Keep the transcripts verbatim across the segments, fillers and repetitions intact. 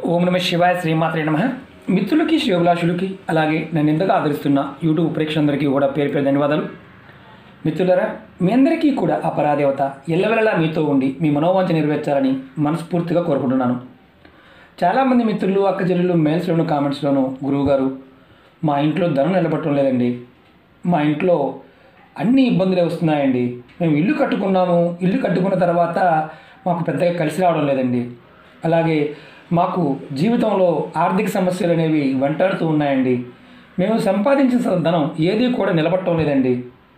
ఓం నమ శివాయ శ్రీమాత్రే నమః. మిత్రులకి శ్రేయోభిలాషులకి అలాగే నన్ను ఎంతగా ఆదరిస్తున్న యూట్యూబ్ ప్రేక్షకులందరికీ కూడా పేరు పేరు ధన్యవాదాలు. మిత్రులారా, మీ అందరికీ కూడా ఆ పరాదేవత ఎల్లవెల్లలా మీతో ఉండి మీ మనోవాంఛ నెరవేర్చాలని మనస్ఫూర్తిగా కోరుకుంటున్నాను. చాలామంది మిత్రులు అక్క చెల్లెలు మెయిల్స్లోను కామెంట్స్లోను గురువుగారు మా ఇంట్లో ధనం నిలబట్టడం లేదండి, మా ఇంట్లో అన్ని ఇబ్బందులే వస్తున్నాయండి, మేము ఇల్లు కట్టుకున్నాము, ఇల్లు కట్టుకున్న తర్వాత మాకు పెద్దగా కలిసి రావడం లేదండి, అలాగే మాకు జీవితంలో ఆర్థిక సమస్యలు అనేవి వెంటాడుతూ ఉన్నాయండి, మేము సంపాదించిన ధనం ఏది కూడా నిలబట్టడం లేదండి,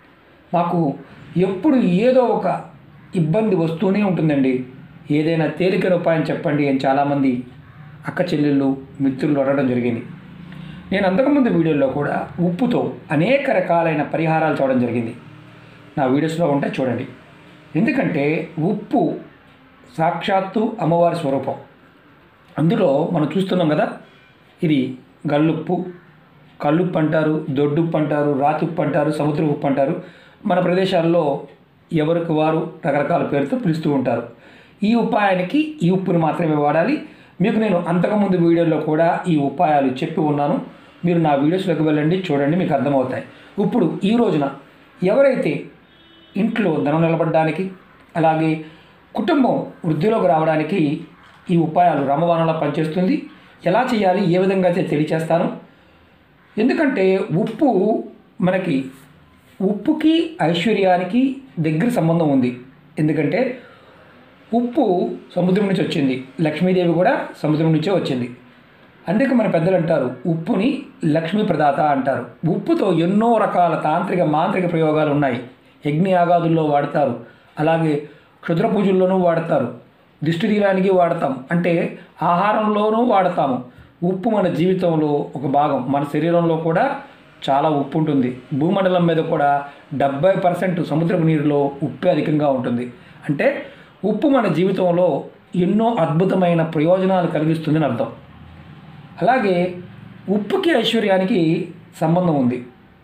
మాకు ఎప్పుడు ఏదో ఒక ఇబ్బంది వస్తూనే ఉంటుందండి, ఏదైనా తేలికైన ఉపాయం చెప్పండి అని చాలామంది అక్క చెల్లెళ్ళు మిత్రులు అడగడం జరిగింది. నేను అంతకుముందు వీడియోలో కూడా ఉప్పుతో అనేక రకాలైన పరిహారాలు చూడడం జరిగింది. నా వీడియోస్లో ఉంటే చూడండి. ఎందుకంటే ఉప్పు సాక్షాత్తు అమ్మవారి స్వరూపం. అందులో మనం చూస్తున్నాం కదా, ఇది గల్లుప్పు, కల్లుప్పు అంటారు, దొడ్డుప్పు అంటారు, రాతుప్పు అంటారు, సముద్ర ఉప్పు అంటారు. మన ప్రదేశాల్లో ఎవరికి వారు రకరకాల పేరుతో పిలుస్తూ ఉంటారు. ఈ ఉపాయానికి ఈ ఉప్పును మాత్రమే వాడాలి. మీకు నేను అంతకుముందు వీడియోలో కూడా ఈ ఉపాయాలు చెప్పి ఉన్నాను. మీరు నా వీడియోస్లోకి వెళ్ళండి, చూడండి, మీకు అర్థమవుతాయి. ఇప్పుడు ఈ రోజున ఎవరైతే ఇంట్లో ధనం నిలబడడానికి అలాగే కుటుంబం వృద్ధిలోకి రావడానికి ఈ ఉపాయాలు రామబాణంలా పనిచేస్తుంది. ఎలా చేయాలి, ఏ విధంగా అయితే తెలియచేస్తాను. ఎందుకంటే ఉప్పు మనకి ఉప్పుకి ఐశ్వర్యానికి దగ్గర సంబంధం ఉంది. ఎందుకంటే ఉప్పు సముద్రం నుంచి వచ్చింది, లక్ష్మీదేవి కూడా సముద్రం నుంచే వచ్చింది. అందుకే మన పెద్దలు అంటారు ఉప్పుని లక్ష్మీ ప్రదాత అంటారు. ఉప్పుతో ఎన్నో రకాల తాంత్రిక మాంత్రిక ప్రయోగాలు ఉన్నాయి. యజ్ఞయాగాదుల్లో వాడతారు, అలాగే క్షుద్ర పూజల్లోనూ వాడతారు, దిష్టి తీయడానికి వాడతాం, అంటే ఆహారంలోనూ వాడతాము. ఉప్పు మన జీవితంలో ఒక భాగం. మన శరీరంలో కూడా చాలా ఉప్పు ఉంటుంది. భూమండలం మీద కూడా డెబ్బై పర్సెంట్ సముద్రపు నీరులో ఉప్పు అధికంగా ఉంటుంది. అంటే ఉప్పు మన జీవితంలో ఎన్నో అద్భుతమైన ప్రయోజనాలు కలిగిస్తుందని అర్థం. అలాగే ఉప్పుకి ఐశ్వర్యానికి సంబంధం ఉంది.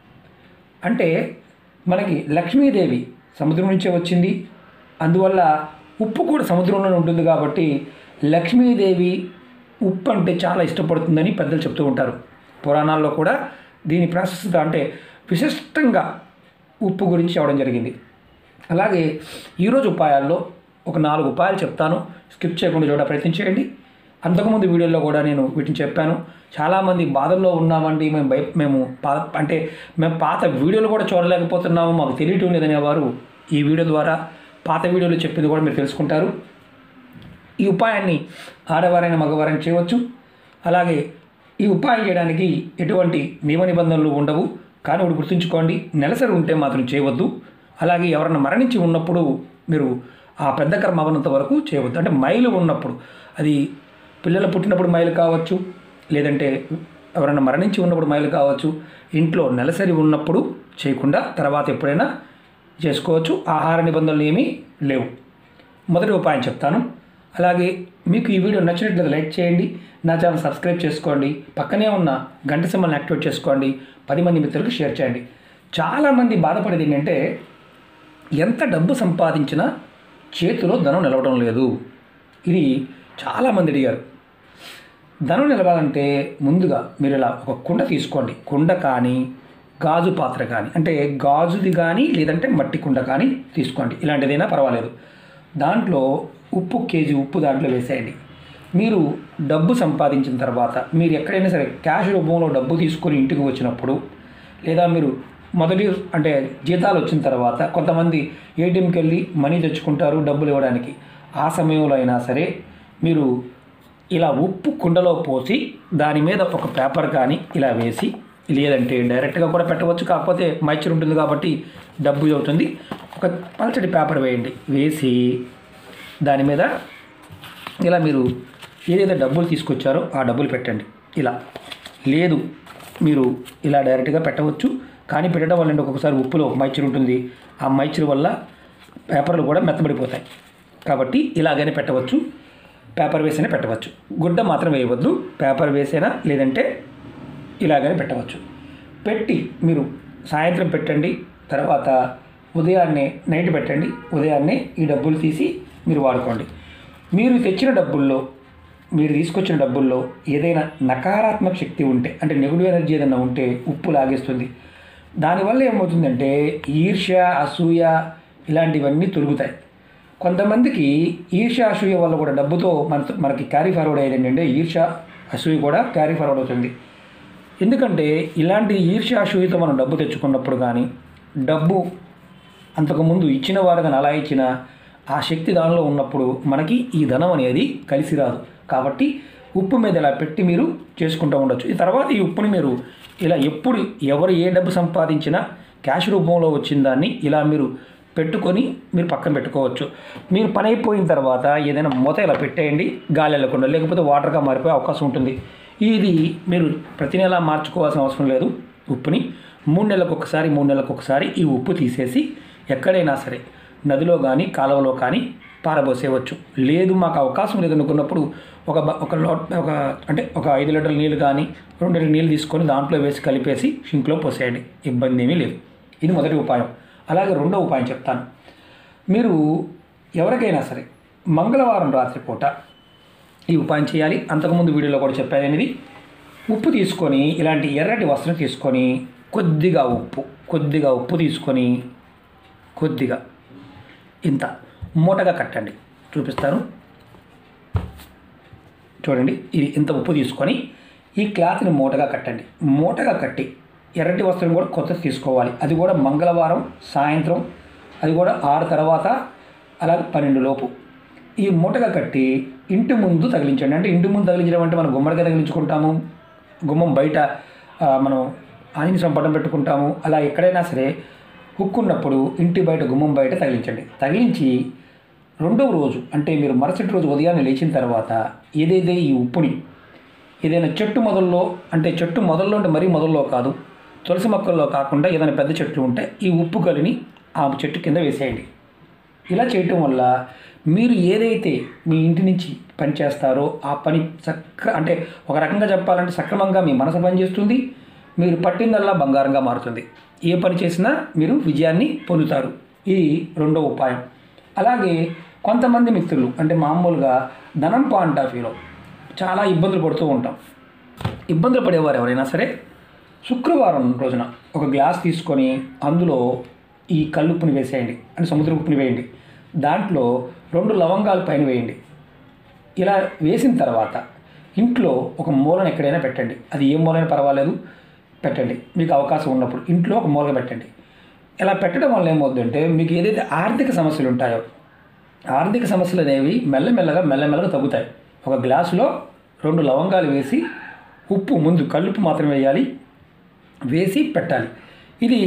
అంటే మనకి లక్ష్మీదేవి సముద్రం నుంచే వచ్చింది, అందువల్ల ఉప్పు కూడా సముద్రంలోనే ఉంటుంది. కాబట్టి లక్ష్మీదేవి ఉప్పు అంటే చాలా ఇష్టపడుతుందని పెద్దలు చెప్తూ ఉంటారు. పురాణాల్లో కూడా దీని ప్రాశస్త్యత అంటే విశిష్టంగా ఉప్పు గురించి చెప్పడం జరిగింది. అలాగే ఈరోజు ఉపాయాల్లో ఒక నాలుగు ఉపాయాలు చెప్తాను, స్కిప్ చేయకుండా చూడ ప్రయత్నం చేయండి. అంతకుముందు వీడియోలో కూడా నేను వీటిని చెప్పాను. చాలామంది బాధల్లో ఉన్నామండి, మేము భయ మేము పా అంటే మేము పాత వీడియోలు కూడా చూడలేకపోతున్నాము, మాకు తెలియటం లేదనేవారు ఈ వీడియో ద్వారా పాత వీడియోలో చెప్పింది కూడా మీరు తెలుసుకుంటారు. ఈ ఉపాయాన్ని ఆడవారైన మగవారైనా చేయవచ్చు. అలాగే ఈ ఉపాయం చేయడానికి ఎటువంటి నియమ నిబంధనలు ఉండవు. కానీ ఒకటి గుర్తుంచుకోండి, నెలసరి ఉంటే మాత్రం చేయవద్దు. అలాగే ఎవరైనా మరణించి ఉన్నప్పుడు మీరు ఆ పెద్ద కర్మ అవనంత వరకు చేయవద్దు. అంటే మైలు ఉన్నప్పుడు, అది పిల్లలు పుట్టినప్పుడు మైలు కావచ్చు, లేదంటే ఎవరైనా మరణించి ఉన్నప్పుడు మైలు కావచ్చు. ఇంట్లో నెలసరి ఉన్నప్పుడు చేయకుండా తర్వాత ఎప్పుడైనా చేసుకోవచ్చు. ఆహార నిబంధనలు ఏమీ లేవు. మొదటి ఉపాయం చెప్తాను. అలాగే మీకు ఈ వీడియో నచ్చినట్లయితే లైక్ చేయండి, నా ఛానల్ సబ్స్క్రైబ్ చేసుకోండి, పక్కనే ఉన్న గంట సింబల్ని యాక్టివేట్ చేసుకోండి, పది మంది మిత్రులకు షేర్ చేయండి. చాలామంది బాధపడేది ఏంటంటే ఎంత డబ్బు సంపాదించినా చేతిలో ధనం నిలవడం లేదు. ఇది చాలామంది అడిగారు. ధనం నిలవాలంటే ముందుగా మీరు ఇలా ఒక కుండ తీసుకోండి. కుండ కానీ గాజు పాత్ర కానీ, అంటే గాజుది కానీ లేదంటే మట్టి కుండ కానీ తీసుకోండి. ఇలాంటిదైనా పర్వాలేదు. దాంట్లో ఉప్పు కేజీ ఉప్పు దాంట్లో వేసేయండి. మీరు డబ్బు సంపాదించిన తర్వాత మీరు ఎక్కడైనా సరే క్యాష్ రూపంలో డబ్బు తీసుకొని ఇంటికి వచ్చినప్పుడు, లేదా మీరు మొదటి అంటే జీతాలు వచ్చిన తర్వాత కొంతమంది ఏటీఎంకి వెళ్ళి మనీ తెచ్చుకుంటారు డబ్బులు ఇవ్వడానికి. ఆ సమయంలో అయినా సరే మీరు ఇలా ఉప్పు కుండలో పోసి దాని మీద ఒక పేపర్ కానీ ఇలా వేసి, లేదంటే డైరెక్ట్గా కూడా పెట్టవచ్చు, కాకపోతే మైచర్ ఉంటుంది కాబట్టి డబ్బు అవుతుంది. ఒక పల్చటి పేపర్ వేయండి. వేసి దాని మీద ఇలా మీరు ఏదైతే డబ్బులు తీసుకొచ్చారో ఆ డబ్బులు పెట్టండి. ఇలా లేదు మీరు ఇలా డైరెక్ట్గా పెట్టవచ్చు, కానీ పెట్టడం వల్ల ఒక్కొక్కసారి ఉప్పులో మైచర్ ఉంటుంది. ఆ మైచర్ వల్ల పేపర్లు కూడా మెత్తబడిపోతాయి. కాబట్టి ఇలాగైనా పెట్టవచ్చు, పేపర్ వేసైనా పెట్టవచ్చు. గుడ్డ మాత్రం వేయవద్దు. పేపర్ వేసైనా లేదంటే ఇలాగనే పెట్టవచ్చు. పెట్టి మీరు సాయంత్రం పెట్టండి, తర్వాత ఉదయాన్నే నైట్ పెట్టండి. ఉదయాన్నే ఈ డబ్బులు తీసి మీరు వాడుకోండి. మీరు తెచ్చిన డబ్బుల్లో మీరు తీసుకొచ్చిన డబ్బుల్లో ఏదైనా నకారాత్మక శక్తి ఉంటే, అంటే నెగిటివ్ ఎనర్జీ ఏదైనా ఉంటే ఉప్పు లాగేస్తుంది. దానివల్ల ఏమవుతుందంటే ఈర్ష్య, అసూయ ఇలాంటివన్నీ తొలుగుతాయి. కొంతమందికి ఈర్ష్య, అసూయ వల్ల కూడా డబ్బుతో మన మనకి క్యారీ ఫార్వర్డ్ అయ్యేది ఏంటంటే ఈర్ష్య, అసూయ కూడా క్యారీ ఫార్వర్డ్ అవుతుంది. ఎందుకంటే ఇలాంటి ఈర్ష్య, అసూయతో మనం డబ్బు తెచ్చుకున్నప్పుడు కానీ, డబ్బు అంతకుముందు ఇచ్చిన వారు కానీ అలా ఇచ్చిన ఆ శక్తి దానిలో ఉన్నప్పుడు మనకి ఈ ధనం అనేది కలిసి రాదు. కాబట్టి ఉప్పు మీద ఇలా పెట్టి మీరు చేసుకుంటూ ఉండొచ్చు. ఈ తర్వాత ఈ ఉప్పుని మీరు ఇలా ఎప్పుడు ఎవరు ఏ డబ్బు సంపాదించినా క్యాష్ రూపంలో వచ్చిన దాన్ని ఇలా మీరు పెట్టుకొని మీరు పక్కన పెట్టుకోవచ్చు. మీరు పని అయిపోయిన తర్వాత ఏదైనా మూత ఇలా పెట్టేయండి, గాలి వెళ్ళకుండా, లేకపోతే వాటర్గా మారిపోయే అవకాశం ఉంటుంది. ఇది మీరు ప్రతి నెల మార్చుకోవాల్సిన అవసరం లేదు. ఉప్పుని మూడు నెలలకు ఒకసారి మూడు నెలలకు ఒకసారి ఈ ఉప్పు తీసేసి ఎక్కడైనా సరే నదిలో కానీ కాలువలో కానీ పారబోసేయవచ్చు. లేదు మాకు అవకాశం లేదు అనుకున్నప్పుడు ఒక ఒక ఒక అంటే ఒక ఐదు లీటర్ల నీళ్ళు కానీ రెండు లీటర్ల నీళ్ళు తీసుకొని దాంట్లో వేసి కలిపేసి షింక్లో పోసేయండి, ఇబ్బంది ఏమీ లేదు. ఇది మొదటి ఉపాయం. అలాగే రెండో ఉపాయం చెప్తాను. మీరు ఎవరికైనా సరే మంగళవారం రాత్రిపూట ఈ ఉపాయం చేయాలి. అంతకుముందు వీడియోలో కూడా చెప్పాను. అనేది ఉప్పు తీసుకొని ఇలాంటి ఎర్రటి వస్త్రం తీసుకొని కొద్దిగా ఉప్పు కొద్దిగా ఉప్పు తీసుకొని కొద్దిగా ఇంత మూటగా కట్టండి. చూపిస్తాను చూడండి. ఇది ఇంత ఉప్పు తీసుకొని ఈ క్లాత్ని మూటగా కట్టండి. మూటగా కట్టి ఎర్రటి వస్త్రం కూడా కొత్తది తీసుకోవాలి. అది కూడా మంగళవారం సాయంత్రం, అది కూడా ఆరు తర్వాత అలాగే పన్నెండు లోపు ఈ మూటగా కట్టి ఇంటి ముందు తగిలించండి. అంటే ఇంటి ముందు తగిలించడం అంటే మనం గుమ్మడిగా తగిలించుకుంటాము, గుమ్మం బయట మనం ఆంజనేయ స్వామి పటం పెట్టుకుంటాము. అలా ఎక్కడైనా సరే హుక్ ఉన్నప్పుడు ఇంటి బయట గుమ్మం బయట తగిలించండి. తగిలించి రెండవ రోజు అంటే మీరు మరుసటి రోజు ఉదయాన్నే లేచిన తర్వాత ఏదైతే ఈ ఉప్పుని ఏదైనా చెట్టు మొదల్లో, అంటే చెట్టు మొదల్లో అంటే మరీ మొదల్లో కాదు, తులసి మొక్కల్లో కాకుండా ఏదైనా పెద్ద చెట్లు ఉంటే ఈ ఉప్పు కలిని ఆ చెట్టు కింద వేసేయండి. ఇలా చేయటం వల్ల మీరు ఏదైతే మీ ఇంటి నుంచి పని చేస్తారో ఆ పని సక్ర అంటే ఒక రకంగా చెప్పాలంటే సక్రమంగా మీ మనసు పనిచేస్తుంది. మీరు పట్టిందల్లా బంగారంగా మారుతుంది. ఏ పని చేసినా మీరు విజయాన్ని పొందుతారు. ఇది రెండో ఉపాయం. అలాగే కొంతమంది మిత్రులు అంటే మామూలుగా ధనం పాయింట్ ఆఫ్ వ్యూలో చాలా ఇబ్బందులు పడుతూ ఉంటాం. ఇబ్బందులు పడేవారు ఎవరైనా సరే శుక్రవారం రోజున ఒక గ్లాస్ తీసుకొని అందులో ఈ కల్లుప్పుని వేసేయండి, అంటే సముద్ర ఉప్పుని వేయండి. దాంట్లో రెండు లవంగాలు పైన వేయండి. ఇలా వేసిన తర్వాత ఇంట్లో ఒక మూలను ఎక్కడైనా పెట్టండి. అది ఏ మూలైనా పర్వాలేదు, పెట్టండి. మీకు అవకాశం ఉన్నప్పుడు ఇంట్లో ఒక మూలగా పెట్టండి. ఇలా పెట్టడం వల్ల ఏమవుతుందంటే మీకు ఏదైతే ఆర్థిక సమస్యలు ఉంటాయో ఆర్థిక సమస్యలు అనేవి మెల్లమెల్లగా మెల్లమెల్లగా తగ్గుతాయి. ఒక గ్లాసులో రెండు లవంగాలు వేసి ఉప్పు ముందు కల్లుప్పు మాత్రం వేయాలి, వేసి పెట్టాలి. ఇది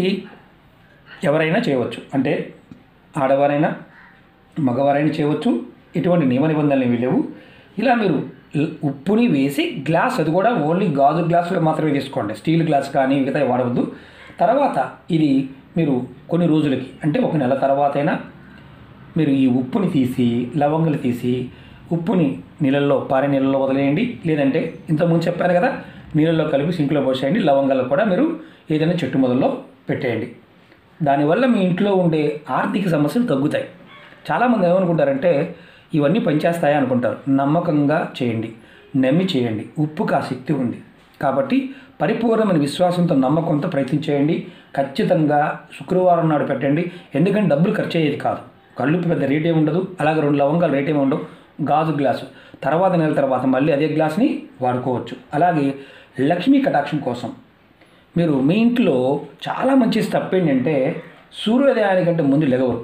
ఎవరైనా చేయవచ్చు, అంటే ఆడవారైనా మగవారైనా చేయవచ్చు. ఎటువంటి నియమ నిబంధనలు ఏమీ లేవు. ఇలా మీరు ఉప్పుని వేసి గ్లాస్, అది కూడా ఓన్లీ గాజు గ్లాసులో మాత్రమే తీసుకోండి, స్టీల్ గ్లాస్ కానీ మిగతా వాడవద్దు. తర్వాత ఇది మీరు కొన్ని రోజులకి అంటే ఒక నెల తర్వాత అయినా మీరు ఈ ఉప్పుని తీసి లవంగాలు తీసి ఉప్పుని నీళ్ళల్లో పారే నీళ్ళల్లో వదిలేయండి. లేదంటే ఇంతకుముందు చెప్పాను కదా, నీళ్ళల్లో కలిపి సింక్లో పోసేయండి. లవంగాలు కూడా మీరు ఏదైనా చెట్టు మొదల్లో పెట్టేయండి. దానివల్ల మీ ఇంట్లో ఉండే ఆర్థిక సమస్యలు తగ్గుతాయి. చాలామంది ఏమనుకుంటారంటే ఇవన్నీ పనిచేస్తాయా అనుకుంటారు. నమ్మకంగా చేయండి, నమ్మి చేయండి. ఉప్పుకు ఆ శక్తి ఉంది కాబట్టి పరిపూర్ణమైన విశ్వాసంతో నమ్మకంతో ప్రయత్నం చేయండి. ఖచ్చితంగా శుక్రవారం నాడు పెట్టండి. ఎందుకంటే డబ్బులు ఖర్చు అయ్యేది కాదు. కల్లుపు పెద్ద రేట్ ఏమి ఉండదు, అలాగే రెండు లవంగాలు రేట్ ఏమి ఉండవు. గాజు గ్లాసు తర్వాత నెల తర్వాత మళ్ళీ అదే గ్లాస్ని వాడుకోవచ్చు. అలాగే లక్ష్మీ కటాక్షం కోసం మీరు మీ ఇంట్లో చాలా మంచి స్టెప్ ఏంటంటే సూర్యోదయానికంటే ముందు లెగవరు.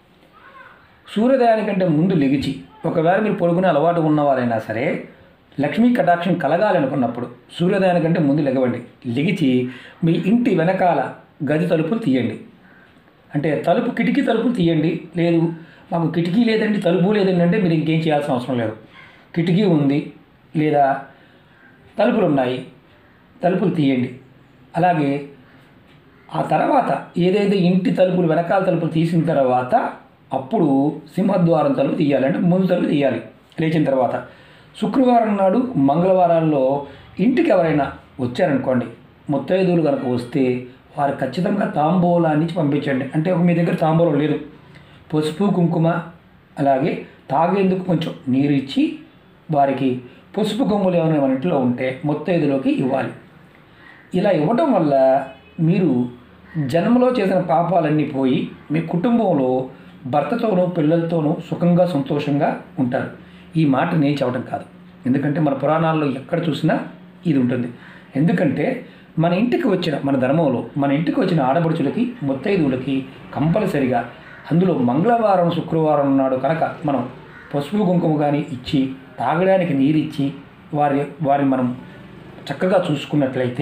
సూర్యోదయానికంటే ముందు లెగిచి ఒకవేళ మీరు పడుకునే అలవాటు ఉన్నవారైనా సరే లక్ష్మీ కటాక్షం కలగాలనుకున్నప్పుడు సూర్యోదయానికంటే ముందు లెగవండి. లెగిచి మీ ఇంటి వెనకాల గది తలుపులు తీయండి. అంటే తలుపు కిటికీ తలుపులు తీయండి. లేదు మాకు కిటికీ లేదండి, తలుపు లేదండి అంటే మీరు ఇంకేం చేయాల్సిన అవసరం లేదు. కిటికీ ఉంది లేదా తలుపులు ఉన్నాయి, తలుపులు తీయండి. అలాగే ఆ తర్వాత ఏదైతే ఇంటి తలుపులు వెనకాల తలుపులు తీసిన తర్వాత అప్పుడు సింహద్వారం తలుపు తీయాలి, అంటే ముందు తలుపు తీయాలి లేచిన తర్వాత. శుక్రవారం నాడు మంగళవారాల్లో ఇంటికి ఎవరైనా వచ్చారనుకోండి, ముత్తైదువులు కనుక వస్తే వారు ఖచ్చితంగా తాంబూలాన్ని పంపించండి. అంటే మీ దగ్గర తాంబూలం లేదు, పసుపు కుంకుమ అలాగే తాగేందుకు కొంచెం నీరు ఇచ్చి వారికి పసుపు కొమ్ములు ఏమైనా మన ఇంట్లో ఉంటే ముత్తైదులోకి ఇవ్వాలి. ఇలా ఇవ్వడం వల్ల మీరు జన్మలో చేసిన పాపాలన్నీ పోయి మీ కుటుంబంలో భర్తతోనూ పిల్లలతోనూ సుఖంగా సంతోషంగా ఉంటారు. ఈ మాట నేను చెప్పడం కాదు, ఎందుకంటే మన పురాణాల్లో ఎక్కడ చూసినా ఇది ఉంటుంది. ఎందుకంటే మన ఇంటికి వచ్చిన మన ధర్మంలో మన ఇంటికి వచ్చిన ఆడపడుచులకి ముత్తైదువులకి కంపల్సరిగా అందులో మంగళవారం శుక్రవారం నాడు కనుక మనం పసుపు కుంకుమ కానీ ఇచ్చి తాగడానికి నీరు ఇచ్చి వారి వారిని మనం చక్కగా చూసుకున్నట్లయితే,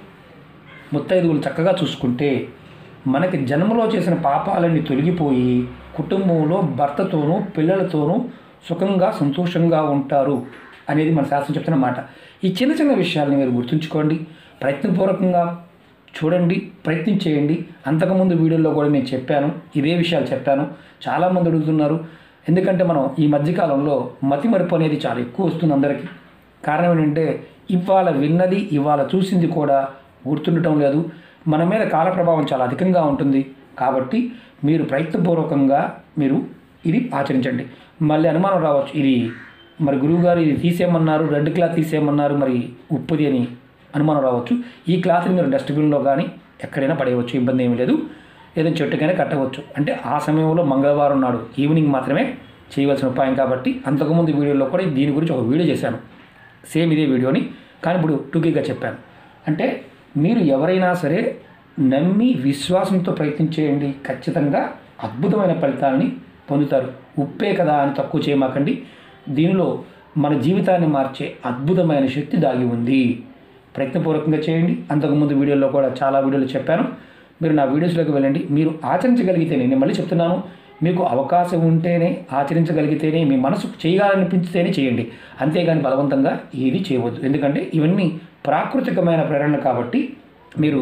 ముత్తైదువులు చక్కగా చూసుకుంటే మనకి జన్మలో చేసిన పాపాలన్నీ తొలగిపోయి కుటుంబంలో భర్తతోనూ పిల్లలతోనూ సుఖంగా సంతోషంగా ఉంటారు అనేది మన శాస్త్రం చెప్తున్న మాట. ఈ చిన్న చిన్న విషయాలను మీరు గుర్తుంచుకోండి, ప్రయత్నపూర్వకంగా చూడండి, ప్రయత్నం చేయండి. అంతకుముందు వీడియోలో కూడా నేను చెప్పాను, ఇదే విషయాలు చెప్పాను. చాలామంది అడుగుతున్నారు, ఎందుకంటే మనం ఈ మధ్యకాలంలో మతిమరుపు అనేది చాలా ఎక్కువ వస్తుంది అందరికీ. కారణం ఏంటంటే ఇవాళ విన్నది ఇవాళ చూసింది కూడా గుర్తుండటం లేదు. మన మీద కాల ప్రభావం చాలా అధికంగా ఉంటుంది. కాబట్టి మీరు ప్రయత్నపూర్వకంగా మీరు ఇది ఆచరించండి. మళ్ళీ అనుమానం రావచ్చు, ఇది మరి గురువుగారు ఇది తీసేయమన్నారు, రెడ్ క్లాత్ తీసేయమన్నారు, మరి ఉప్పుది అని అనుమానం రావచ్చు. ఈ క్లాత్ని మీరు డస్ట్బిన్లో కానీ ఎక్కడైనా పడేయవచ్చు, ఇబ్బంది ఏమీ లేదు. ఏదైనా చెట్టుకైనా కట్టవచ్చు. అంటే ఆ సమయంలో మంగళవారం నాడు ఈవినింగ్ మాత్రమే చేయవలసిన ఉపాయం. కాబట్టి అంతకుముందు వీడియోలో కూడా దీని గురించి ఒక వీడియో చేశాను, సేమ్ ఇదే వీడియోని, కానీ ఇప్పుడు టూకీగా చెప్పాను. అంటే మీరు ఎవరైనా సరే నమ్మి విశ్వాసంతో ప్రయత్నం చేయండి, ఖచ్చితంగా అద్భుతమైన ఫలితాలని పొందుతారు. ఉప్పే కదా అని తక్కువ చేయమాకండి. దీనిలో మన జీవితాన్ని మార్చే అద్భుతమైన శక్తి దాగి ఉంది. ప్రయత్నపూర్వకంగా చేయండి. అంతకుముందు వీడియోలో కూడా చాలా వీడియోలు చెప్పాను, మీరు నా వీడియోస్లోకి వెళ్ళండి. మీరు ఆచరించగలిగితేనే, నేను మళ్ళీ చెప్తున్నాను, మీకు అవకాశం ఉంటేనే ఆచరించగలిగితేనే, మీ మనసు చేయాలనిపించితేనే చేయండి, అంతేగాని బలవంతంగా ఏది చేయవద్దు. ఎందుకంటే ఇవన్నీ ప్రాకృతికమైన ప్రేరణ కాబట్టి మీరు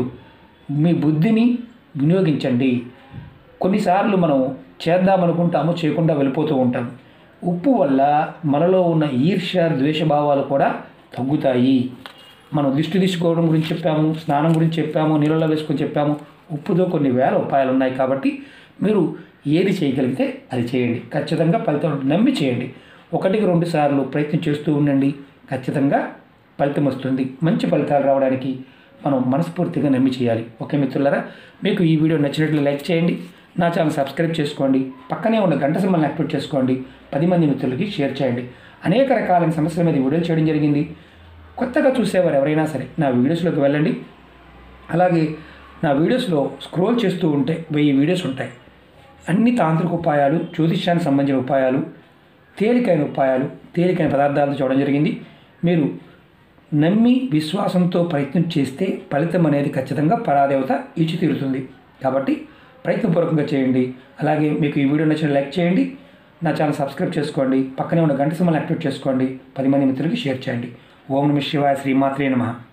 మీ బుద్ధిని వినియోగించండి. కొన్నిసార్లు మనం చేద్దామనుకుంటాము, చేయకుండా వెళ్ళిపోతూ ఉంటాం. ఉప్పు వల్ల మనలో ఉన్న ఈర్ష్య ద్వేషభావాలు కూడా తగ్గుతాయి. మనం దిష్టి తీసుకోవడం గురించి చెప్పాము, స్నానం గురించి చెప్పాము, నీళ్ళలో వేసుకొని చెప్పాము. ఉప్పుతో కొన్ని వేల ఉపాయాలు ఉన్నాయి. కాబట్టి మీరు ఏది చేయగలిగితే అది చేయండి, ఖచ్చితంగా ఫలితం నమ్మి చేయండి. ఒకటికి రెండు సార్లు ప్రయత్నం చేస్తూ ఉండండి, ఖచ్చితంగా ఫలితం వస్తుంది. మంచి ఫలితాలు రావడానికి మనం మనస్ఫూర్తిగా నమ్మి చేయాలి. ఓకే మిత్రులారా, మీకు ఈ వీడియో నచ్చినట్లు లైక్ చేయండి, నా ఛానల్ సబ్స్క్రైబ్ చేసుకోండి, పక్కనే ఉన్న గంట సింబల్ని యాక్టివేట్ చేసుకోండి, పది మంది మిత్రులకి షేర్ చేయండి. అనేక రకాలైన సమస్యల మీద వీడియోలు చేయడం జరిగింది. కొత్తగా చూసేవారు ఎవరైనా సరే నా వీడియోస్లోకి వెళ్ళండి. అలాగే నా వీడియోస్లో స్క్రోల్ చేస్తూ ఉంటే వెయ్యి వీడియోస్ ఉంటాయి. అన్ని తాంత్రిక ఉపాయాలు, జ్యోతిష్యానికి సంబంధించిన ఉపాయాలు, తేలికైన ఉపాయాలు, తేలికైన పదార్థాలతో చూడడం జరిగింది. మీరు నమ్మి విశ్వాసంతో ప్రయత్నం చేస్తే ఫలితం అనేది ఖచ్చితంగా పరాదేవత ఇచ్చి తీరుతుంది. కాబట్టి ప్రయత్నపూర్వకంగా చేయండి. అలాగే మీకు ఈ వీడియో నచ్చిన లైక్ చేయండి, నా ఛానల్ సబ్స్క్రైబ్ చేసుకోండి, పక్కనే ఉన్న గంట సింబల్ యాక్టివేట్ చేసుకోండి, పది మంది మిత్రులకి షేర్ చేయండి. ఓం నమః శివాయ, శ్రీమాత్రే నమః.